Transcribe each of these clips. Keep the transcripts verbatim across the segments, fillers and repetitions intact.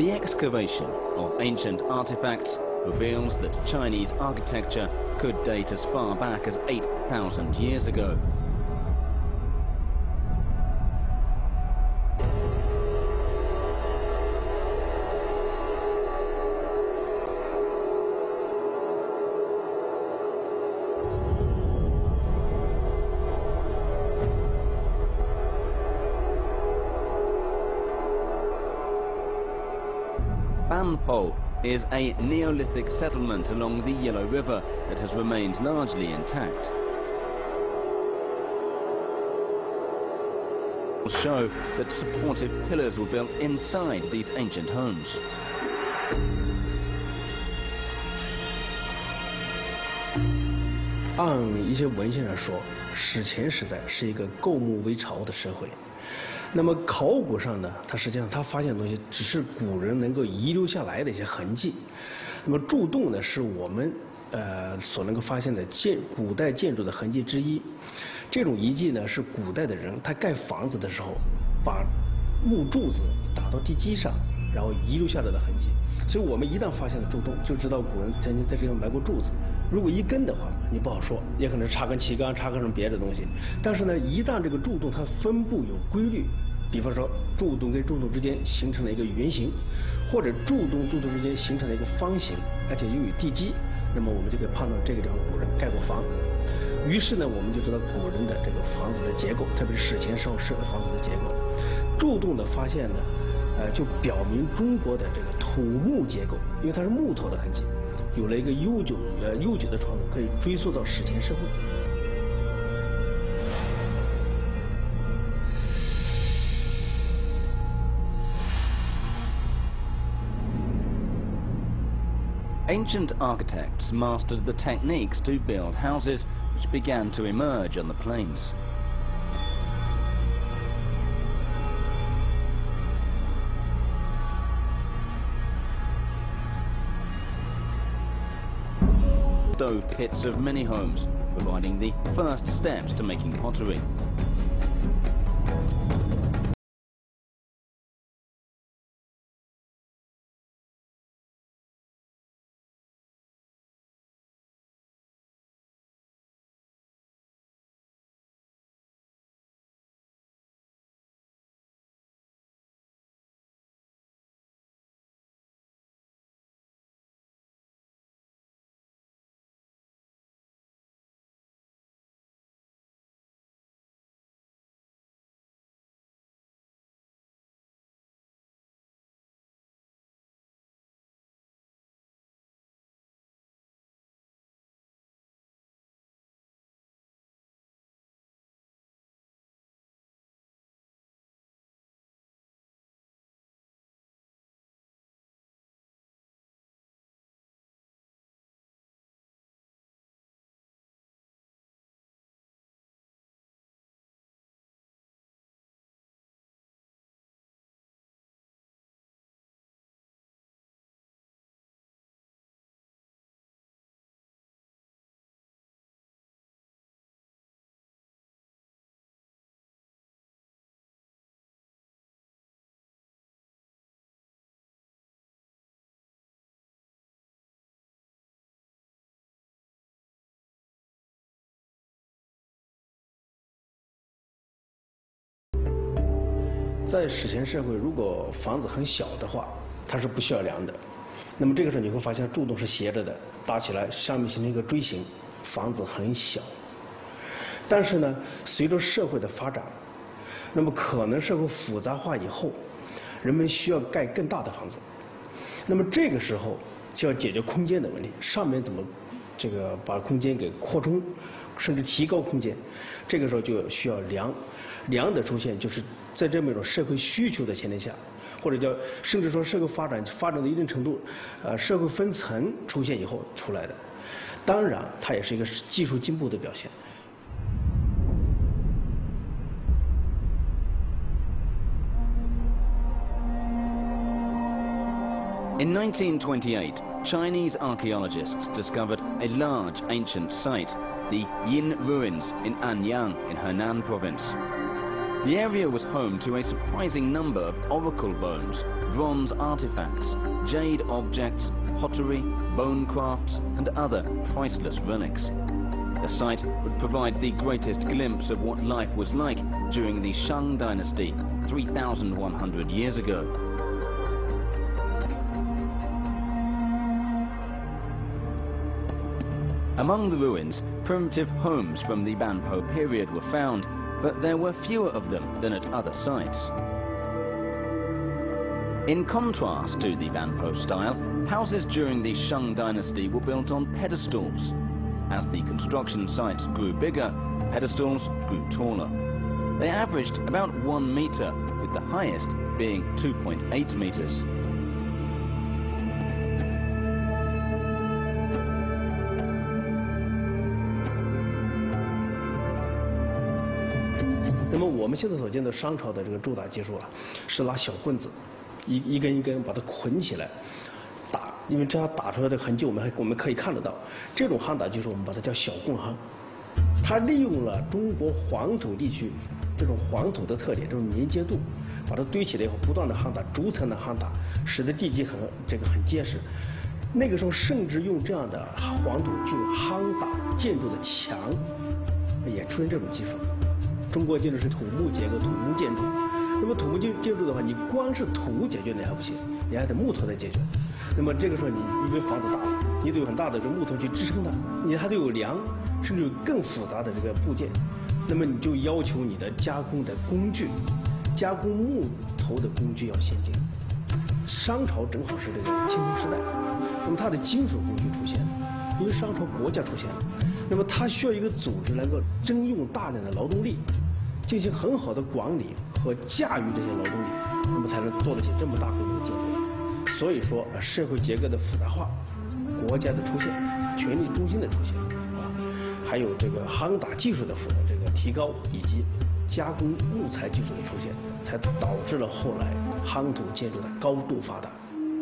The excavation of ancient artifacts reveals that Chinese architecture could date as far back as eight thousand years ago. Banpo is a Neolithic settlement along the Yellow River that has remained largely intact. Show that supportive pillars were built inside these ancient homes. 按一些文献上说，史前时代是一个构木为巢的社会。那么考古上呢，它实际上它发现的东西只是古人能够遗留下来的一些痕迹。那么柱洞呢，是我们呃所能够发现的建古代建筑的痕迹之一。这种遗迹呢，是古代的人他盖房子的时候，把木柱子打到地基上，然后遗留下来的痕迹。所以我们一旦发现了柱洞，就知道古人曾经在这里埋过柱子。如果一根的话，你不好说，也可能插根旗杆，插根什么别的东西。但是呢，一旦这个柱洞它分布有规律，比方说柱洞跟柱洞之间形成了一个圆形，或者柱洞柱洞之间形成了一个方形，而且又有地基，那么我们就可以判断这个地方古人盖过房。于是呢，我们就知道古人的这个房子的结构，特别是史前时候设的房子的结构。柱洞的发现呢，呃，就表明中国的这个土木结构，因为它是木头的痕迹，有了一个悠久呃悠久的传统，可以追溯到史前社会。 Ancient architects mastered the techniques to build houses which began to emerge on the plains. Stove pits of many homes, providing the first steps to making pottery. “在史前社会，如果房子很小的话，它是不需要梁的。那么这个时候你会发现柱洞是斜着的，搭起来上面形成一个锥形，房子很小。但是呢，随着社会的发展，那么可能社会复杂化以后，人们需要盖更大的房子。那么这个时候就要解决空间的问题，上面怎么这个把空间给扩充，甚至提高空间。这个时候就需要梁。梁的出现就是在这么一种社会需求的前提下，或者叫甚至说社会发展发展到一定程度，呃，社会分层出现以后出来的。当然，它也是一个技术进步的表现。 In nineteen twenty-eight, Chinese archaeologists discovered a large ancient site, the Yin Ruins in Anyang in Henan province. The area was home to a surprising number of oracle bones, bronze artifacts, jade objects, pottery, bone crafts, and other priceless relics. The site would provide the greatest glimpse of what life was like during the Shang dynasty three thousand one hundred years ago. Among the ruins, primitive homes from the Banpo period were found, but there were fewer of them than at other sites. In contrast to the Banpo style, houses during the Shang dynasty were built on pedestals. As the construction sites grew bigger, the pedestals grew taller. They averaged about one meter, with the highest being two point eight meters. 那么我们现在所见的商朝的这个铸打技术啊，是拿小棍子，一一根一根把它捆起来打，因为这样打出来的痕迹我们还我们可以看得到。这种夯打技术我们把它叫小棍夯，它利用了中国黄土地区这种黄土的特点，这种粘结度，把它堆起来以后不断的夯打，逐层的夯打，使得地基很这个很结实。那个时候甚至用这样的黄土去夯打建筑的墙，也出现这种技术。中国建筑是土木结构、土木建筑。那么土木建建筑的话，你光是土解决你还不行，你还得木头来解决。那么这个时候你因为房子大了，你得有很大的这个木头去支撑它，你还得有梁，甚至有更复杂的这个部件。那么你就要求你的加工的工具，加工木头的工具要先进。商朝正好是这个青铜时代，那么它的金属工具出现了，因为商朝国家出现了，那么它需要一个组织能够征用大量的劳动力，进行很好的管理和驾驭这些劳动力，那么才能做得起这么大规模的建筑。所以说，社会结构的复杂化，国家的出现，权力中心的出现，啊，还有这个夯打技术的复这个提高，以及加工木材技术的出现，才导致了后来夯土建筑的高度发达。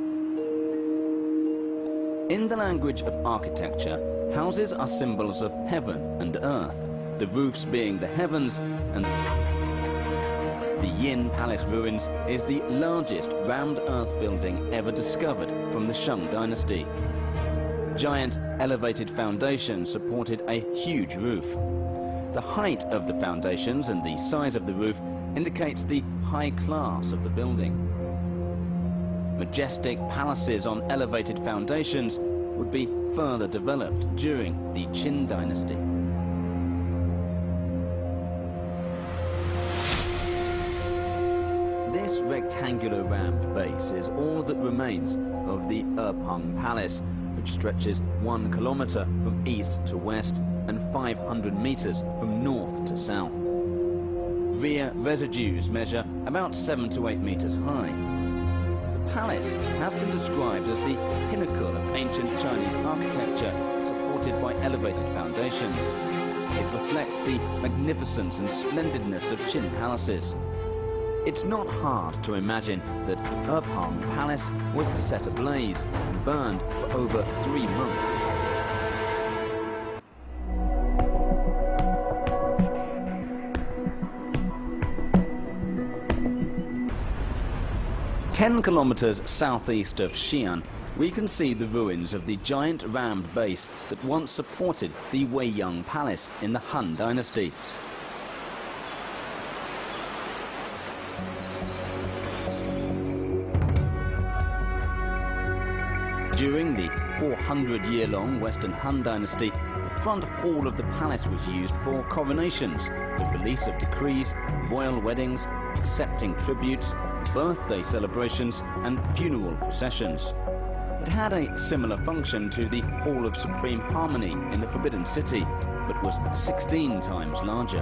In the language of architecture, houses are symbols of heaven and earth, the roofs being the heavens, and the Yin Palace ruins is the largest rammed earth building ever discovered from the Shang dynasty. Giant elevated foundations supported a huge roof. The height of the foundations and the size of the roof indicates the high class of the building. Majestic palaces on elevated foundations would be further developed during the Qin dynasty. This rectangular rammed base is all that remains of the Ep1 Palace, which stretches one kilometer from east to west and five hundred meters from north to south. Rear residues measure about seven to eight meters high. The palace has been described as the pinnacle of ancient Chinese architecture, supported by elevated foundations. It reflects the magnificence and splendidness of Qin palaces. It's not hard to imagine that Ep1 Palace was set ablaze and burned for over three months. Ten kilometers southeast of Xi'an, we can see the ruins of the giant rammed base that once supported the Weiyang Palace in the Han Dynasty. During the four hundred year long Western Han Dynasty, the front hall of the palace was used for coronations, the release of decrees, royal weddings, accepting tributes, birthday celebrations, and funeral processions. It had a similar function to the Hall of Supreme Harmony in the Forbidden City, but was sixteen times larger.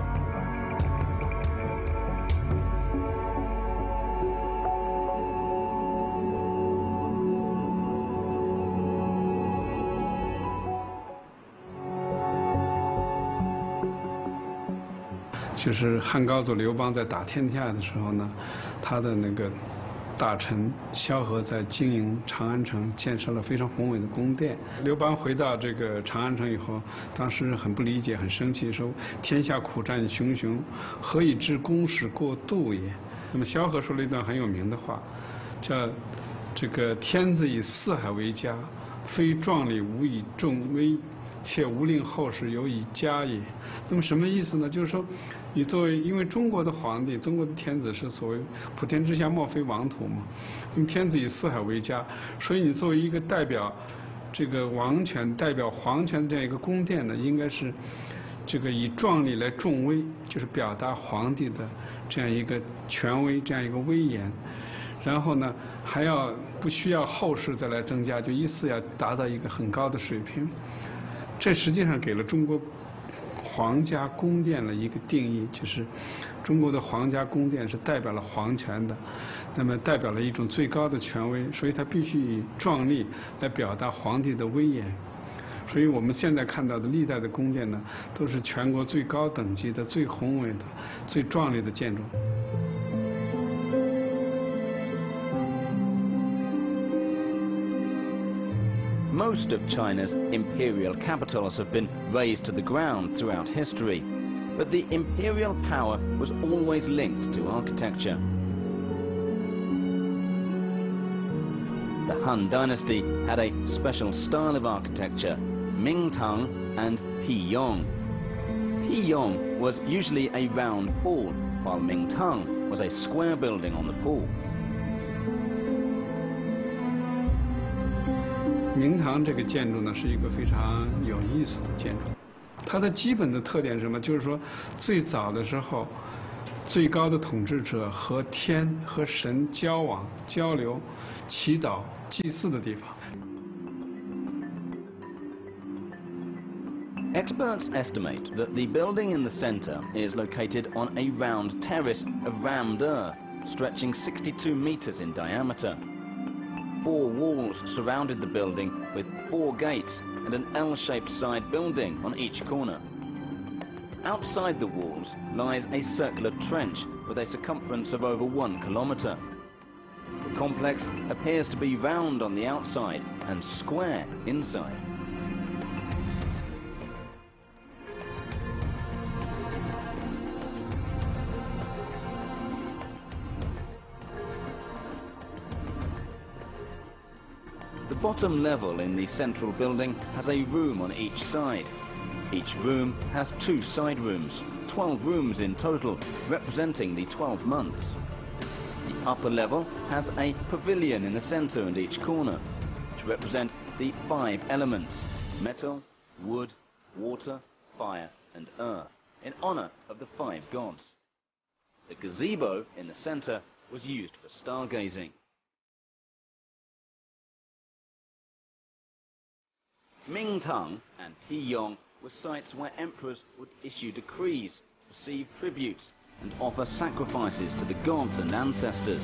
就是汉高祖刘邦在打天下的时候呢，他的那个大臣萧何在经营长安城，建设了非常宏伟的宫殿。刘邦回到这个长安城以后，当时很不理解，很生气，说：“天下苦战熊熊，何以知公使过度也？”那么萧何说了一段很有名的话，叫“这个天子以四海为家，非壮丽无以重威，且无令后世有以家也。”那么什么意思呢？就是说，你作为，因为中国的皇帝，中国的天子是所谓普天之下莫非王土嘛，那么天子以四海为家，所以你作为一个代表这个王权、代表皇权的这样一个宫殿呢，应该是这个以壮丽来重威，就是表达皇帝的这样一个权威、这样一个威严。然后呢，还要不需要后世再来增加，就依次要达到一个很高的水平。这实际上给了中国皇家宫殿的一个定义，就是中国的皇家宫殿是代表了皇权的，那么代表了一种最高的权威，所以它必须以壮丽来表达皇帝的威严。所以我们现在看到的历代的宫殿呢，都是全国最高等级的、最宏伟的、最壮丽的建筑。 Most of China's imperial capitals have been razed to the ground throughout history, but the imperial power was always linked to architecture. The Han dynasty had a special style of architecture, Mingtang and Piyong. Piyong was usually a round pool, while Mingtang was a square building on the pool. 明堂这个建筑呢，是一个非常有意思的建筑。它的基本的特点是什么？就是说，最早的时候，最高的统治者和天和神交往、交流、祈祷、祭祀的地方。 Experts estimate that the building in the center is located on a round terrace of rammed earth, stretching sixty-two meters in diameter. Four walls surrounded the building with four gates and an L-shaped side building on each corner. Outside the walls lies a circular trench with a circumference of over one kilometer. The complex appears to be round on the outside and square inside. The bottom level in the central building has a room on each side. Each room has two side rooms, twelve rooms in total, representing the twelve months. The upper level has a pavilion in the center and each corner, which represent the five elements: metal, wood, water, fire and earth, in honor of the five gods. The gazebo in the center was used for stargazing. Mingtang and Piyong were sites where emperors would issue decrees, receive tributes, and offer sacrifices to the gods and ancestors.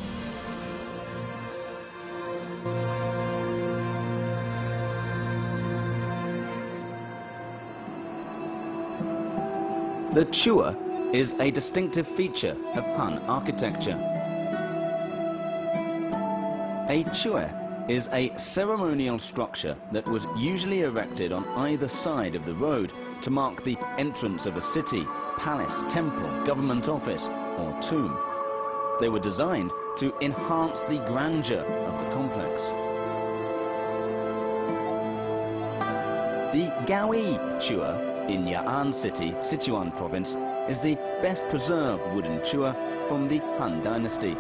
The chua is a distinctive feature of Han architecture. A chua is a ceremonial structure that was usually erected on either side of the road to mark the entrance of a city, palace, temple, government office, or tomb. They were designed to enhance the grandeur of the complex. The Gaoi Chua in Ya'an City, Sichuan province, is the best preserved wooden chua from the Han dynasty.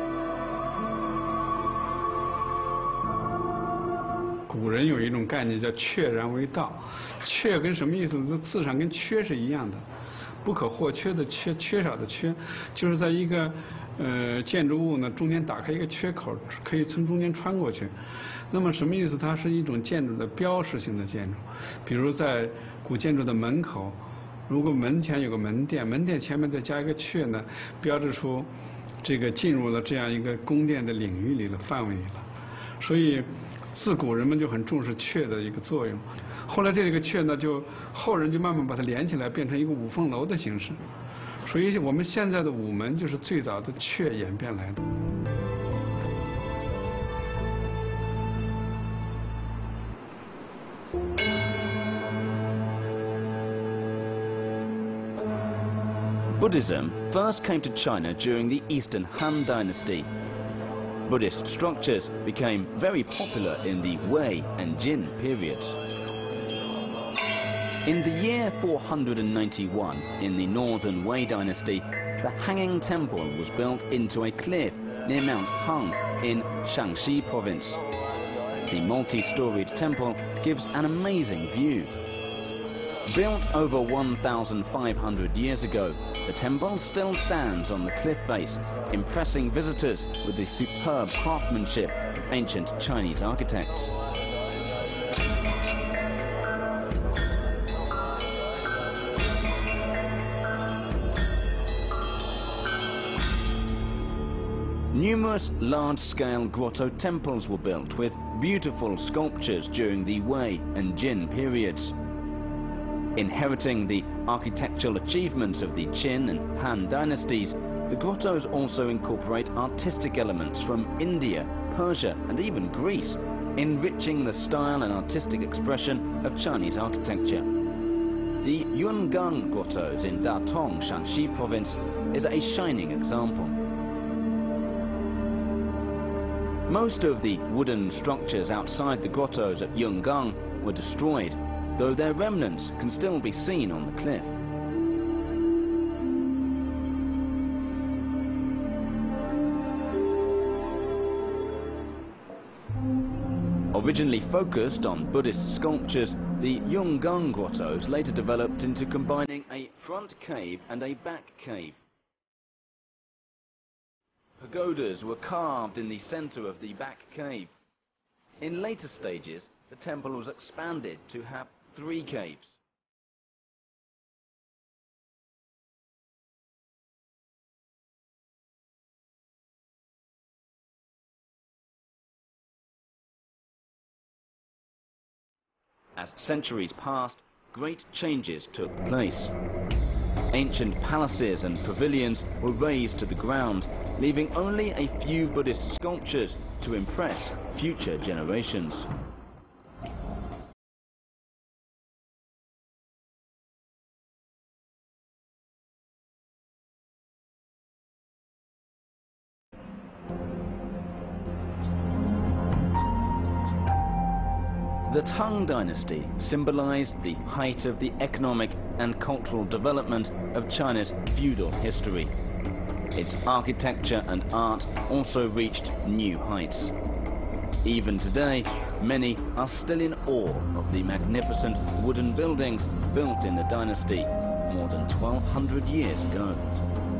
古人有一种概念叫“确然为道”，确跟什么意思呢？这字上跟缺是一样的，不可或缺的缺，缺少的缺，就是在一个呃建筑物呢中间打开一个缺口，可以从中间穿过去。那么什么意思？它是一种建筑的标识性的建筑，比如在古建筑的门口，如果门前有个门殿，门殿前面再加一个阙呢，标志出这个进入了这样一个宫殿的领域里了、范围里了。所以自古人们就很重视阙的一个作用。后来这个阙呢，就后人就慢慢把它连起来，变成一个五凤楼的形式。所以我们现在的午门就是最早的阙演变来的。 Buddhism first came to China during the Eastern Han Dynasty. Buddhist structures became very popular in the Wei and Jin periods. In the year four hundred ninety-one, in the northern Wei dynasty, the Hanging Temple was built into a cliff near Mount Hang in Shaanxi province. The multi-storied temple gives an amazing view. Built over one thousand five hundred years ago, the temple still stands on the cliff face, impressing visitors with the superb craftsmanship of ancient Chinese architects. Numerous large-scale grotto temples were built with beautiful sculptures during the Wei and Jin periods. Inheriting the architectural achievements of the Qin and Han dynasties, the grottos also incorporate artistic elements from India, Persia, and even Greece, enriching the style and artistic expression of Chinese architecture. The Wudang grottos in Datong, Shaanxi province, is a shining example. Most of the wooden structures outside the grottos at Wudang were destroyed, though their remnants can still be seen on the cliff. Originally focused on Buddhist sculptures, the Wudang grottos later developed into combining a front cave and a back cave. Pagodas were carved in the center of the back cave. In later stages, the temple was expanded to have three caves. As centuries passed, great changes took place. Ancient palaces and pavilions were razed to the ground, leaving only a few Buddhist sculptures to impress future generations. The Tang dynasty symbolized the height of the economic and cultural development of China's feudal history. Its architecture and art also reached new heights. Even today, many are still in awe of the magnificent wooden buildings built in the dynasty more than twelve hundred years ago.